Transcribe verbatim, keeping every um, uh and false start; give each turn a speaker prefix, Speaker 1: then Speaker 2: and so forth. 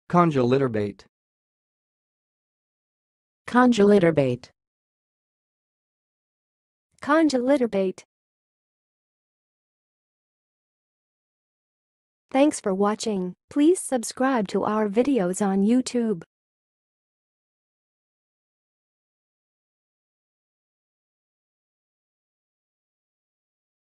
Speaker 1: Congelitterbait.
Speaker 2: Congelitterbait.
Speaker 3: Congelitterbait. Thanks for watching. Please subscribe to our videos on YouTube.